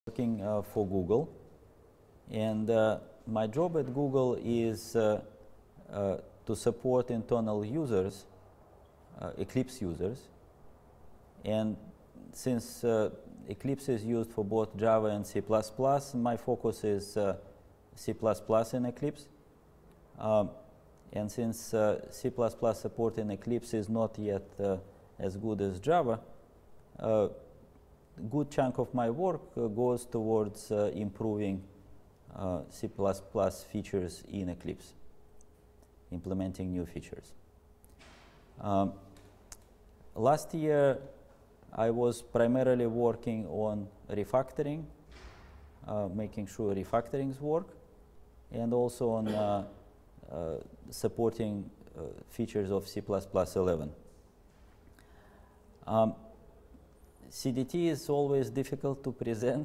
working for Google, and my job at Google is to support internal users, Eclipse users, and since Eclipse is used for both Java and C++, my focus is C++ in Eclipse. And since C++ support in Eclipse is not yet as good as Java, a good chunk of my work goes towards improving C++ features in Eclipse, implementing new features. Last year, I was primarily working on refactoring, making sure refactorings work, and also on supporting features of C++11. CDT is always difficult to present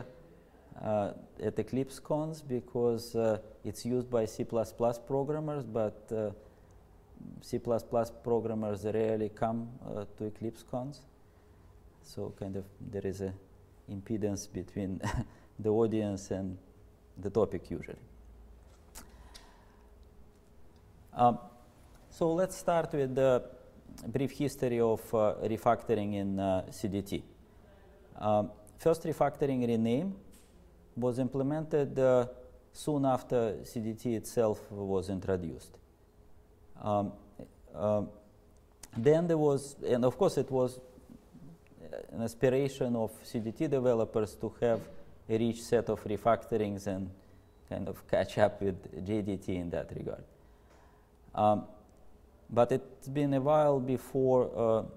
at Eclipse cons because it's used by C++ programmers, but C++ programmers rarely come to Eclipse cons. So kind of there is a impedance between the audience and the topic usually. So let's start with the brief history of refactoring in CDT. First refactoring rename was implemented soon after CDT itself was introduced. Then there was, and of course it was an aspiration of CDT developers to have a rich set of refactorings and kind of catch up with JDT in that regard. But it's been a while before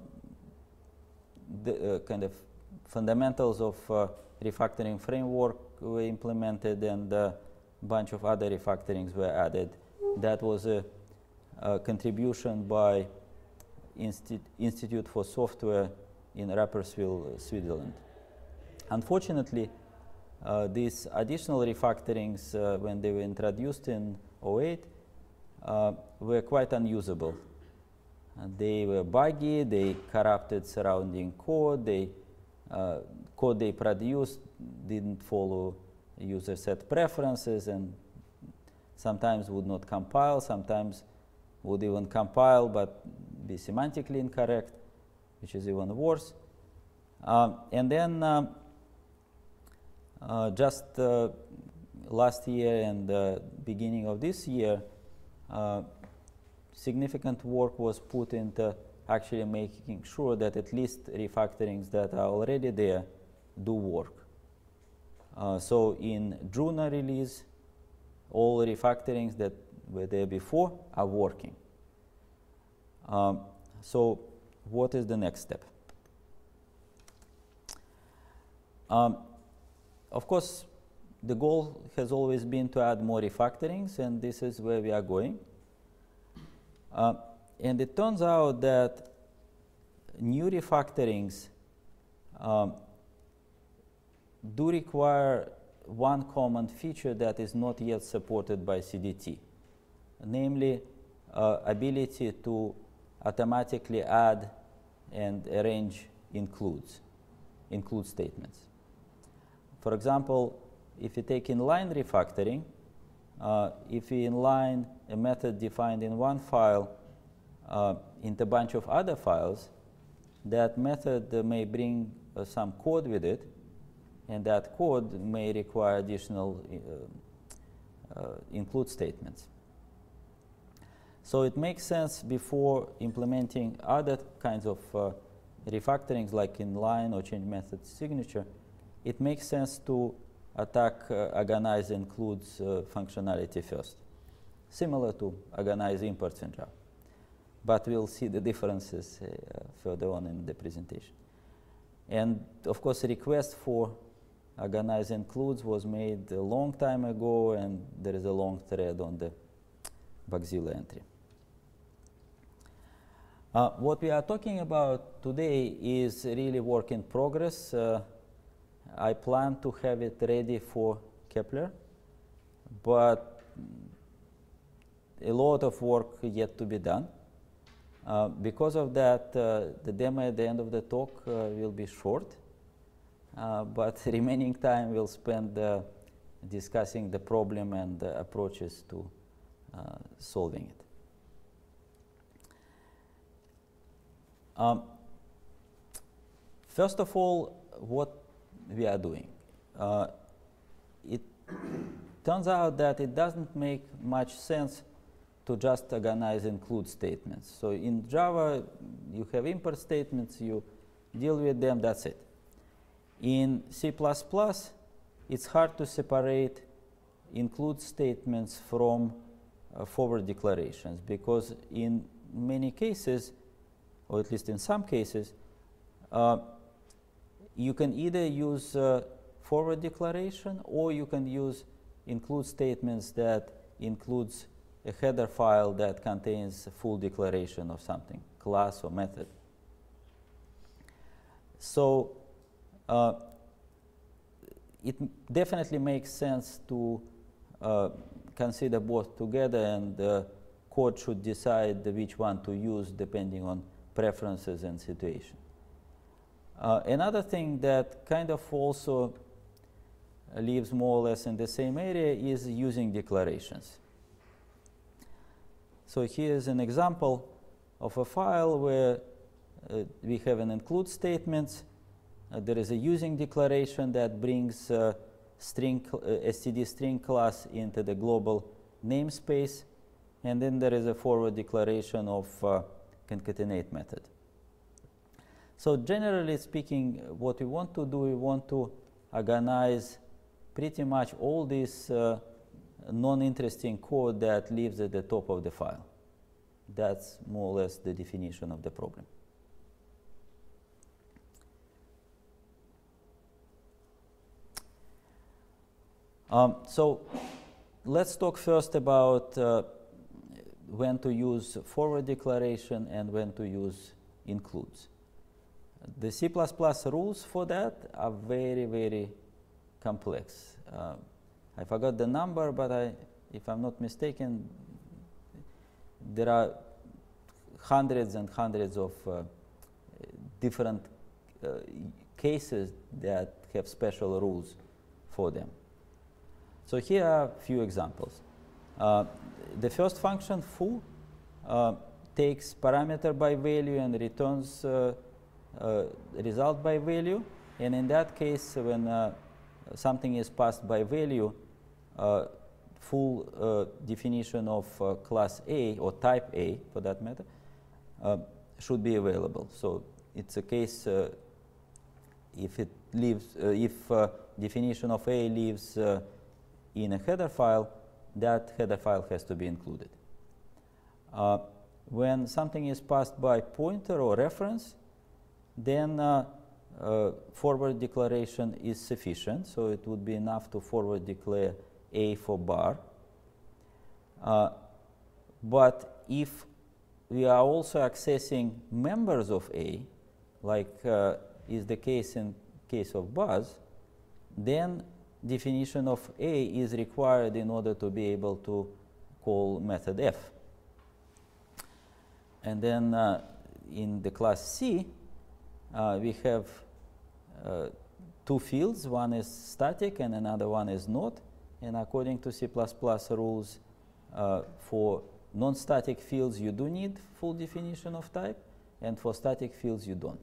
the kind of fundamentals of refactoring framework were implemented and a bunch of other refactorings were added. That was a contribution by Institute for Software in Rapperswil, Switzerland. Unfortunately, these additional refactorings, when they were introduced in 2008, were quite unusable. They were buggy, they corrupted surrounding code, code they produced didn't follow user set preferences and sometimes would not compile, sometimes would even compile but be semantically incorrect, which is even worse. And then just last year and the beginning of this year, significant work was put into actually making sure that at least refactorings that are already there do work. So in June release, all refactorings that were there before are working. So what is the next step? Of course, the goal has always been to add more refactorings, and this is where we are going. And it turns out that new refactorings do require one common feature that is not yet supported by CDT, namely ability to automatically add and arrange include statements. For example, if you take inline refactoring, if we inline a method defined in one file into a bunch of other files, that method may bring some code with it, and that code may require additional include statements. So it makes sense before implementing other kinds of refactorings like inline or change method signature, it makes sense to attack organize includes functionality first, similar to organize imports in Java. But we'll see the differences further on in the presentation. And of course, a request for organize includes was made a long time ago, and there is a long thread on the Bugzilla entry. What we are talking about today is really work in progress. I plan to have it ready for Kepler, but a lot of work yet to be done. Because of that, the demo at the end of the talk will be short. but remaining time we'll spend discussing the problem and approaches to solving it. First of all, what we are doing. It turns out that it doesn't make much sense to just organize include statements. So in Java, you have import statements, you deal with them, that's it. In C++, it's hard to separate include statements from forward declarations, because in many cases, or at least in some cases, you can either use forward declaration, or you can use include statements that includes a header file that contains a full declaration of something, class or method. So it definitely makes sense to consider both together, and the code should decide which one to use depending on preferences and situation. Another thing that kind of also lives more or less in the same area is using declarations. So here's an example of a file where we have an include statements. There is a using declaration that brings std string class into the global namespace, and then there is a forward declaration of concatenate method. So generally speaking, what we want to do, we want to organize pretty much all this non-interesting code that lives at the top of the file. That's more or less the definition of the problem. So let's talk first about when to use forward declaration and when to use includes. The C++ rules for that are very, very complex. I forgot the number, but if I'm not mistaken, there are hundreds and hundreds of different cases that have special rules for them. So here are a few examples. The first function, foo, takes parameter by value and returns result by value. And in that case, when something is passed by value, full definition of class A or type A, for that matter, should be available. So it's a case if it leaves, if definition of A lives in a header file, that header file has to be included. When something is passed by pointer or reference, then forward declaration is sufficient. So it would be enough to forward declare A for bar. But if we are also accessing members of A, like is the case in case of buzz, then definition of A is required in order to be able to call method f. And then in the class C, we have two fields. One is static and another one is not. And according to C++ rules, for non-static fields you do need full definition of type, and for static fields you don't.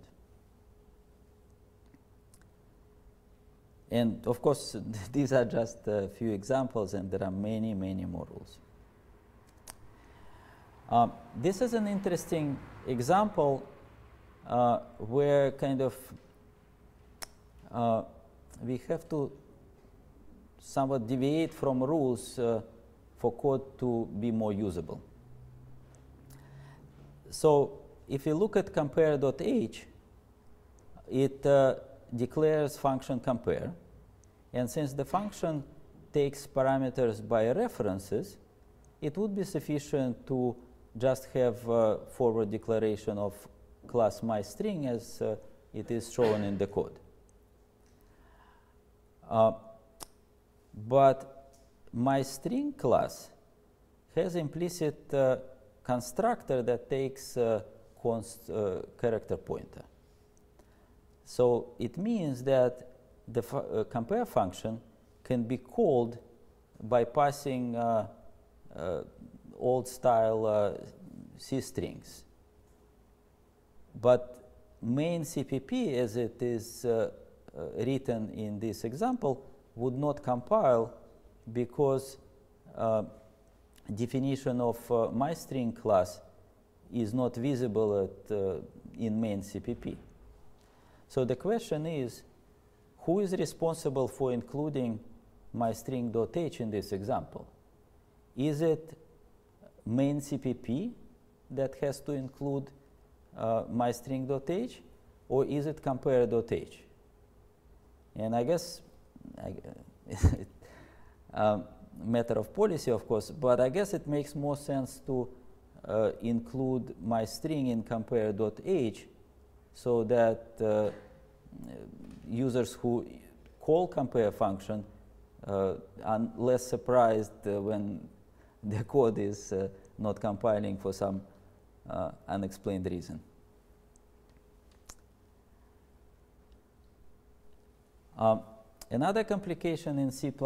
And of course, these are just a few examples, and there are many, many more rules. This is an interesting example where kind of we have to somewhat deviate from rules for code to be more usable. So if you look at compare.h, it declares function compare, and since the function takes parameters by references, it would be sufficient to just have forward declaration of class myString as it is shown in the code. But myString class has implicit constructor that takes const character pointer. So it means that the compare function can be called by passing old style C strings. But main CPP, as it is written in this example, would not compile because definition of myString class is not visible at, in main CPP. So the question is, who is responsible for including myString.h in this example? Is it main CPP that has to include myString.h, or is it compare.h? And I guess matter of policy, of course, but I guess it makes more sense to include myString in compare.h so that users who call compare function are less surprised when the code is not compiling for some unexplained reason. Another complication in C++,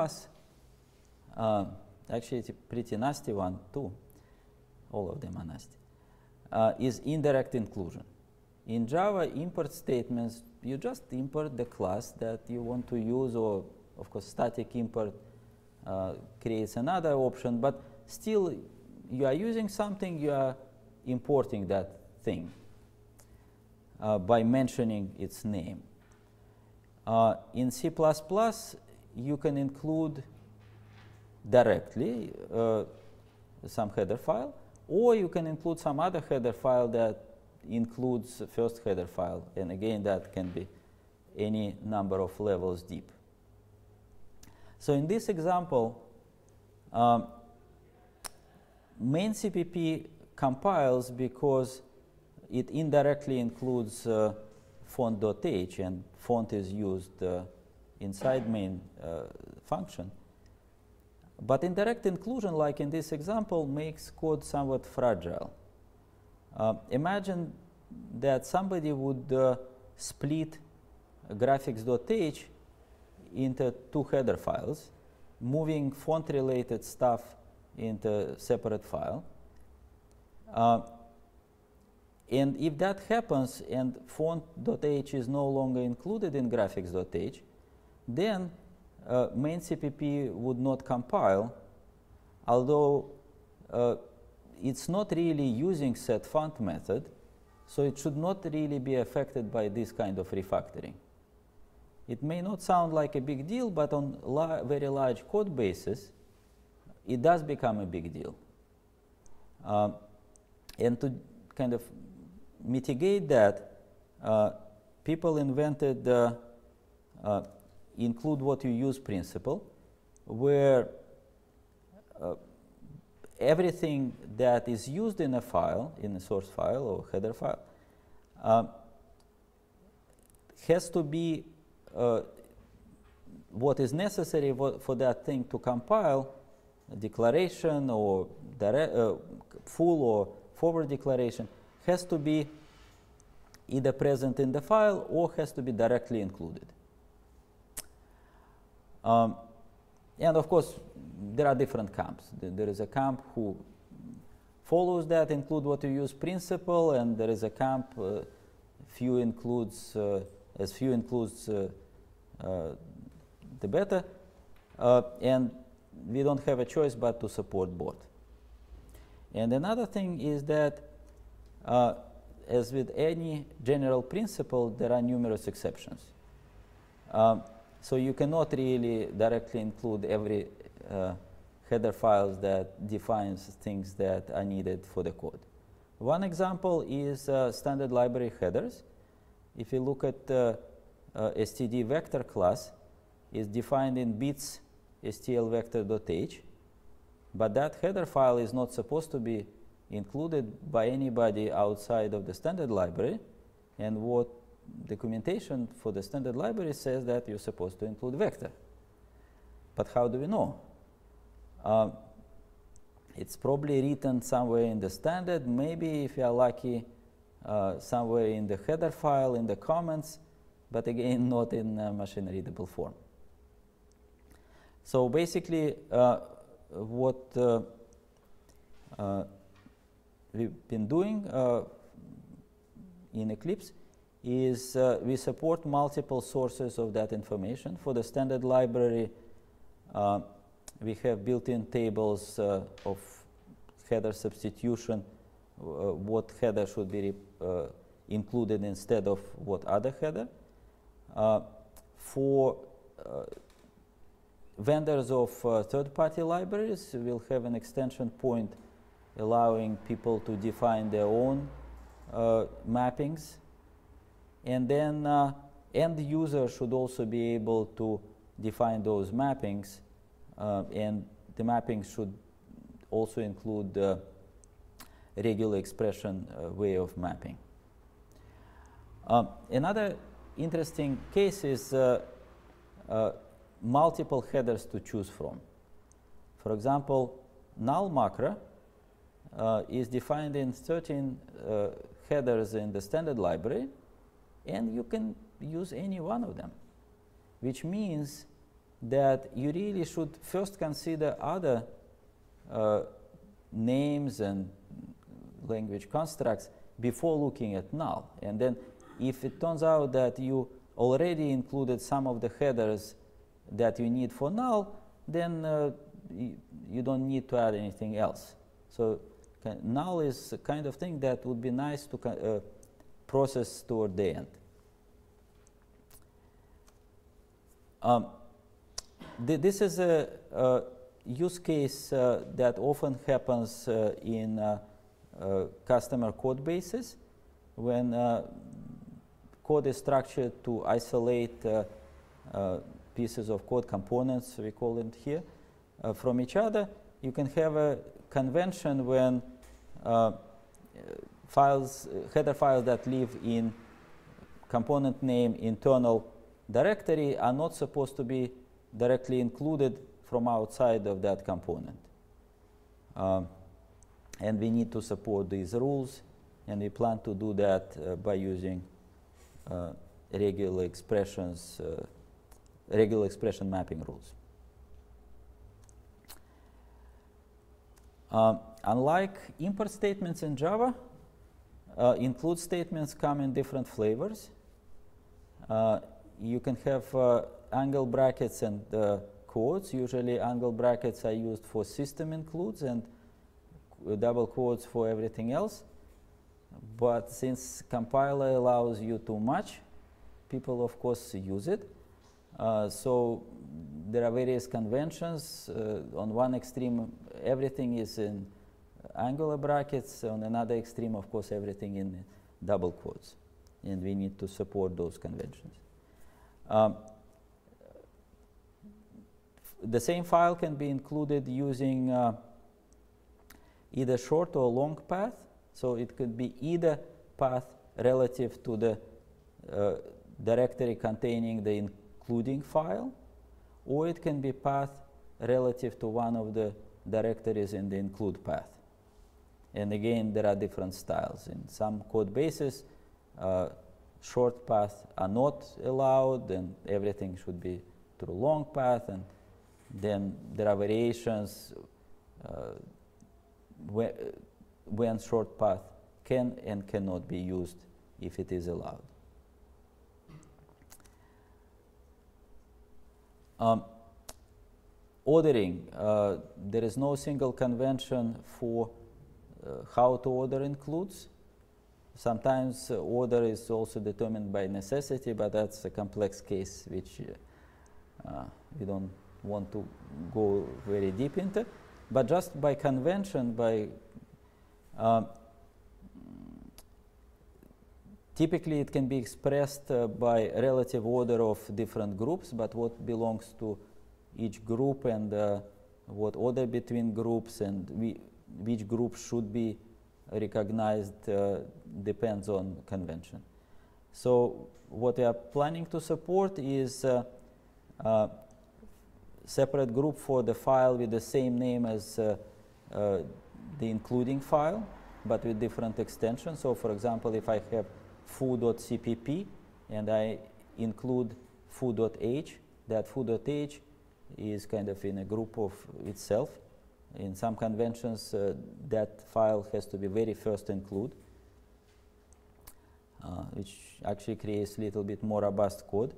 actually it's a pretty nasty one too, all of them are nasty, is indirect inclusion. In Java import statements, you just import the class that you want to use, or of course static import creates another option, but still you are using something, you are importing that thing by mentioning its name. In C++, you can include directly some header file, or you can include some other header file that includes the first header file, and again that can be any number of levels deep. So in this example, main CPP compiles because it indirectly includes font.h, and font is used inside main function. But indirect inclusion, like in this example, makes code somewhat fragile. Imagine that somebody would split graphics.h into two header files, moving font-related stuff into a separate file. And if that happens and font.h is no longer included in graphics.h, then main CPP would not compile, although it's not really using setFont method, so it should not really be affected by this kind of refactoring. It may not sound like a big deal, but on very large code bases, it does become a big deal. And to kind of mitigate that, people invented the include what you use principle, where everything that is used in a file, in a source file or header file, has to be what is necessary for that thing to compile, a declaration or full or forward declaration, has to be either present in the file or has to be directly included. And of course, there are different camps. There is a camp who follows that include what you use principle, and there is a camp few includes the better, and we don't have a choice but to support both. And another thing is that as with any general principle, there are numerous exceptions. So you cannot really directly include every header files that defines things that are needed for the code. One example is standard library headers. If you look at std vector class, is defined in bits stlvector.h, but that header file is not supposed to be included by anybody outside of the standard library, and what documentation for the standard library says that you're supposed to include vector. But how do we know? It's probably written somewhere in the standard, maybe if you are lucky somewhere in the header file, in the comments, but again not in machine readable form. So basically what we've been doing in Eclipse is we support multiple sources of that information. For the standard library, we have built-in tables of header substitution, what header should be included instead of what other header. For vendors of third-party libraries, we'll have an extension point allowing people to define their own mappings. And then end user should also be able to define those mappings, and the mappings should also include the regular expression way of mapping. Another interesting case is multiple headers to choose from. For example, null macro is defined in 13 headers in the standard library, and you can use any one of them, which means that you really should first consider other names and language constructs before looking at null. And then if it turns out that you already included some of the headers that you need for null, then you don't need to add anything else. So null is a kind of thing that would be nice to process toward the end. This is a use case that often happens in customer code bases when code is structured to isolate pieces of code, components we call it here, from each other. You can have a convention when header files that live in component name internal directory are not supposed to be directly included from outside of that component. And we need to support these rules, and we plan to do that by using regular expression mapping rules. Unlike import statements in Java, include statements come in different flavors. You can have angle brackets and quotes. Usually angle brackets are used for system includes and double quotes for everything else. But since compiler allows you too much, people of course use it. So there are various conventions. On one extreme, everything is in angular brackets. On another extreme, of course, everything in double quotes. And we need to support those conventions. The same file can be included using either short or long path. So it could be either path relative to the directory containing the including file, or it can be path relative to one of the directories in the include path. And again, there are different styles. In some code bases, short paths are not allowed, and everything should be through long path. And then there are variations when short path can and cannot be used if it is allowed. Ordering. There is no single convention for how to order includes. Sometimes order is also determined by necessity, but that's a complex case which we don't want to go very deep into. But just by convention, typically it can be expressed by relative order of different groups, but what belongs to each group and what order between groups and which group should be recognized depends on convention. So what we are planning to support is separate group for the file with the same name as the including file, but with different extensions. So for example, if I have foo.cpp and I include foo.h. That foo.h is kind of in a group of itself. In some conventions, that file has to be very first include, which actually creates a little bit more robust code,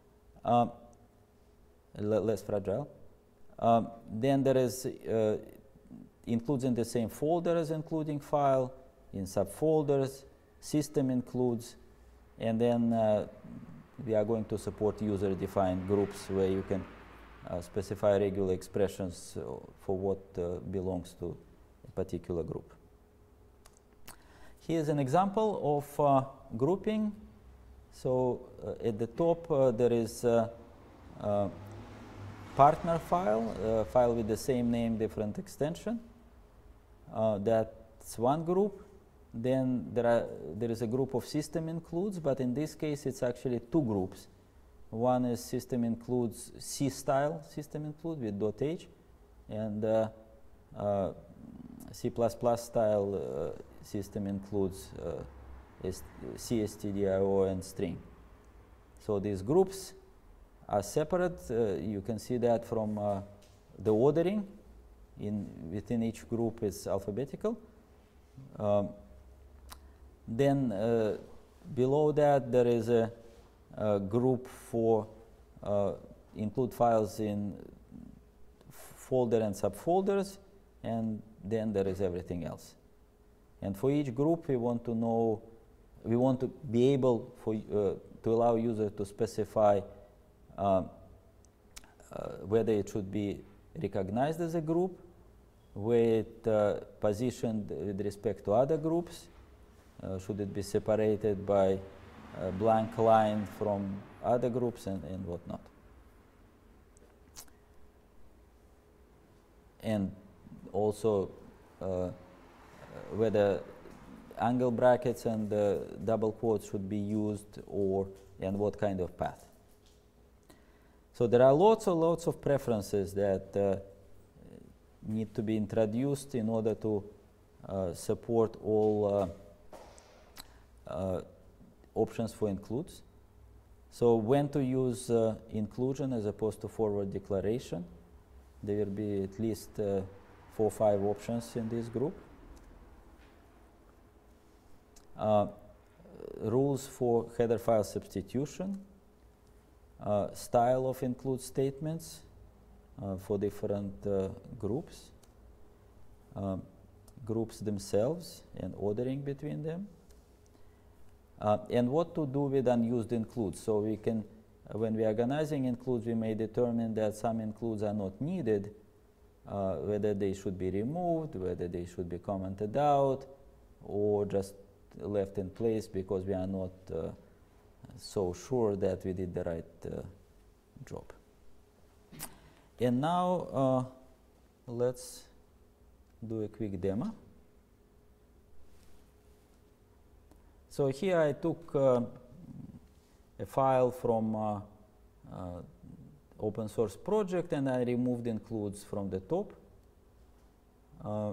less fragile. Then there is includes in the same folder as including file, in subfolders, system includes, and then we are going to support user-defined groups where you can specify regular expressions for what belongs to a particular group. Here's an example of grouping. So at the top there is a partner file, file with the same name, different extension. That's one group. Then there is a group of system includes, but in this case it's actually two groups. One is system includes C style system include with .h, and C++ style system includes CSTDIO and string. So these groups are separate. You can see that from the ordering. Within each group is alphabetical. Then below that there is a group for include files in folder and subfolders, and then there is everything else. And for each group we want to know, we want to be able to allow user to specify whether it should be recognized as a group, where it positioned with respect to other groups, should it be separated by a blank line from other groups, and whatnot. And also whether angle brackets and double quotes should be used, and what kind of path. So there are lots of preferences that need to be introduced in order to support all options for includes. So when to use inclusion as opposed to forward declaration. There will be at least 4 or 5 options in this group. Rules for header file substitution, style of include statements for different groups, groups themselves and ordering between them, and what to do with unused includes. So we can, when we are organizing includes, we may determine that some includes are not needed, whether they should be removed, whether they should be commented out, or just left in place because we are not so sure that we did the right job. And now let's do a quick demo. So here I took a file from open source project, and I removed includes from the top. I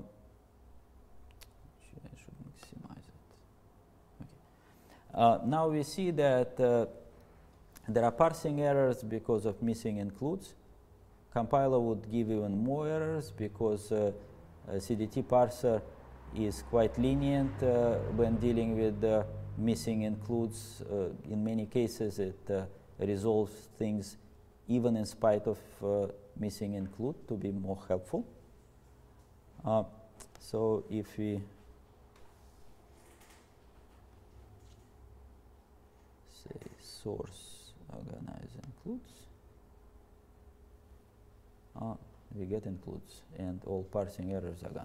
should maximize it. Okay. Now we see that there are parsing errors because of missing includes. Compiler would give even more errors because CDT parser is quite lenient when dealing with missing includes. In many cases it resolves things even in spite of missing include to be more helpful. So if we say source organize includes, we get includes and all parsing errors are gone.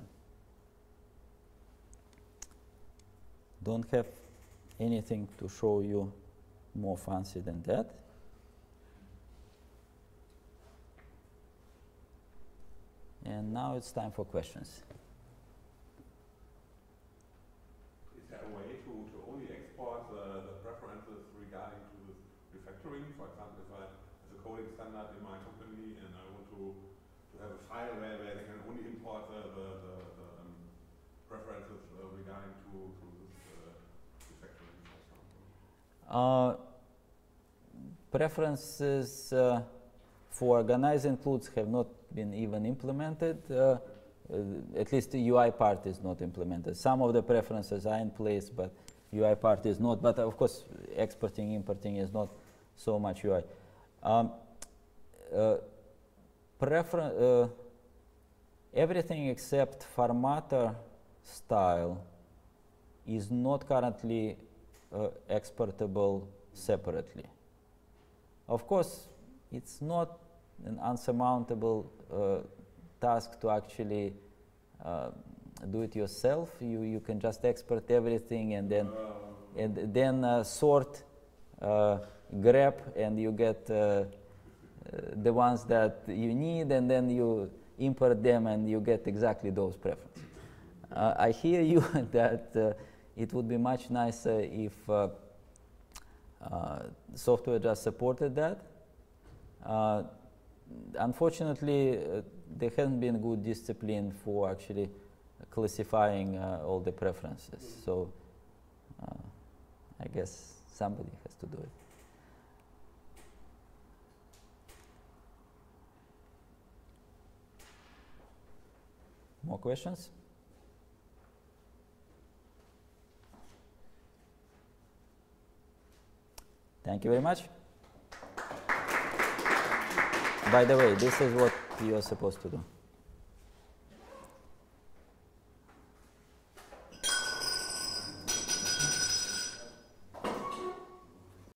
Don't have anything to show you more fancy than that. And now it's time for questions. Is there a way to only export the preferences regarding to this refactoring? For example, if I, as a coding standard in my company, and I want to have a file where they can only import the preferences regarding to this refactoring, for example. preferences for organize includes have not been even implemented. At least the UI part is not implemented. Some of the preferences are in place, but UI part is not. But of course, exporting, importing is not so much UI. Everything except formatter style is not currently exportable separately. Of course, it's not an unsurmountable task to actually do it yourself. You can just export everything and then sort, grep, and you get the ones that you need, and then you import them and you get exactly those preferences. I hear you that it would be much nicer if software just supported that. Unfortunately, there hasn't been good discipline for actually classifying all the preferences. So I guess somebody has to do it. More questions? Thank you very much. By the way, this is what you're supposed to do.